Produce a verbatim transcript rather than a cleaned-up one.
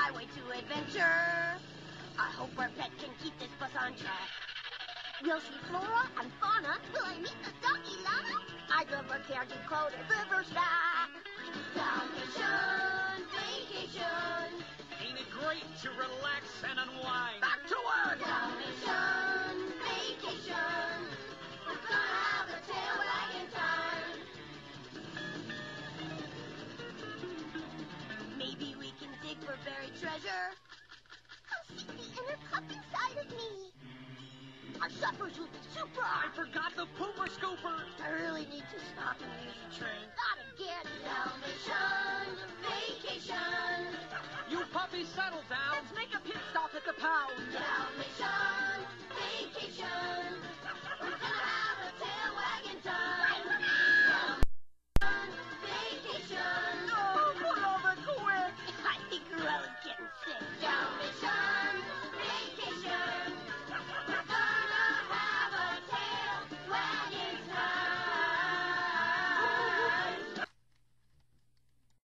highway to adventure. I hope our pet can keep this bus on track. We'll see flora and fauna. Will I meet the doggy llama? I'd love a candy-coated river snack. Dalmatian vacation. Ain't it great to relax and unwind? Back to work. Dalmatian vacation. We're gonna have a tail wagging time. Maybe we can dig for buried treasure. I'll seek the inner pup inside of me. Our suppers will be super. I forgot the pooper scooper. I really need to stop and use the train. Not again. Dalmatian vacation. You puppies settle down. Let's make a pit stop at the pound. Dalmatian vacation.